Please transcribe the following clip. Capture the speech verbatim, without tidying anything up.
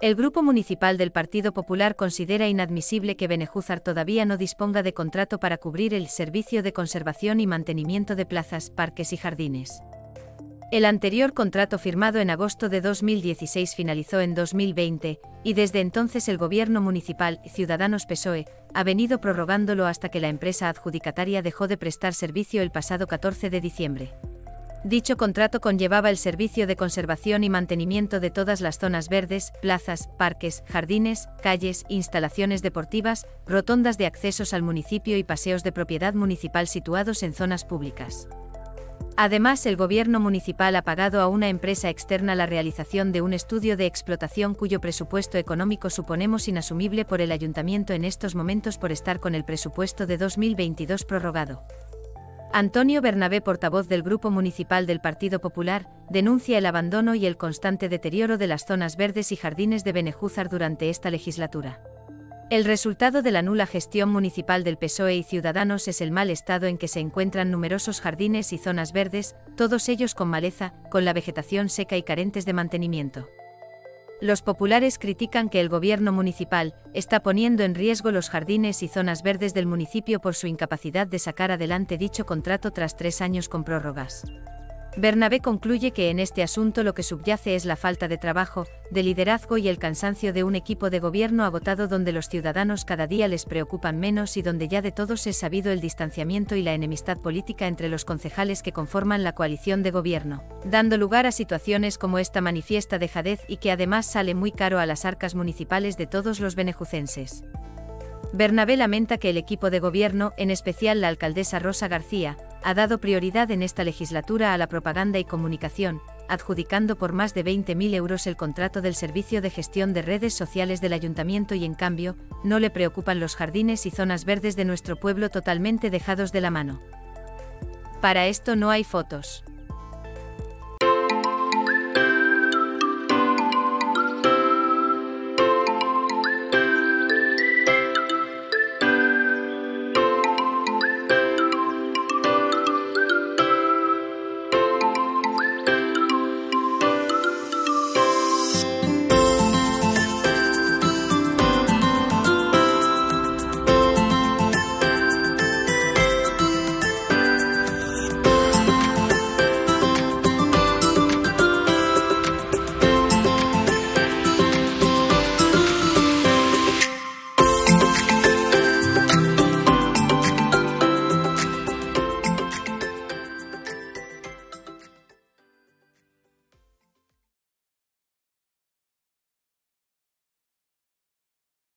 El Grupo Municipal del Partido Popular considera inadmisible que Benejúzar todavía no disponga de contrato para cubrir el servicio de conservación y mantenimiento de plazas, parques y jardines. El anterior contrato firmado en agosto de dos mil dieciséis finalizó en dos mil veinte, y desde entonces el Gobierno Municipal, Ciudadanos-P S O E, ha venido prorrogándolo hasta que la empresa adjudicataria dejó de prestar servicio el pasado catorce de diciembre. Dicho contrato conllevaba el servicio de conservación y mantenimiento de todas las zonas verdes, plazas, parques, jardines, calles, instalaciones deportivas, rotondas de accesos al municipio y paseos de propiedad municipal situados en zonas públicas. Además, el Gobierno Municipal ha pagado a una empresa externa la realización de un estudio de explotación cuyo presupuesto económico suponemos inasumible por el Ayuntamiento en estos momentos por estar con el presupuesto de dos mil veintidós prorrogado. Antonio Bernabé, portavoz del Grupo Municipal del Partido Popular, denuncia el abandono y el constante deterioro de las zonas verdes y jardines de Benejúzar durante esta legislatura. El resultado de la nula gestión municipal del P S O E y Ciudadanos es el mal estado en que se encuentran numerosos jardines y zonas verdes, todos ellos con maleza, con la vegetación seca y carentes de mantenimiento. Los populares critican que el gobierno municipal está poniendo en riesgo los jardines y zonas verdes del municipio por su incapacidad de sacar adelante dicho contrato tras tres años con prórrogas. Bernabé concluye que en este asunto lo que subyace es la falta de trabajo, de liderazgo y el cansancio de un equipo de gobierno agotado donde los ciudadanos cada día les preocupan menos y donde ya de todos es sabido el distanciamiento y la enemistad política entre los concejales que conforman la coalición de gobierno, dando lugar a situaciones como esta manifiesta dejadez y que además sale muy caro a las arcas municipales de todos los benejucenses. Bernabé lamenta que el equipo de gobierno, en especial la alcaldesa Rosa García, ha dado prioridad en esta legislatura a la propaganda y comunicación, adjudicando por más de veinte mil euros el contrato del servicio de gestión de redes sociales del ayuntamiento y en cambio, no le preocupan los jardines y zonas verdes de nuestro pueblo totalmente dejados de la mano. Para esto no hay fotos.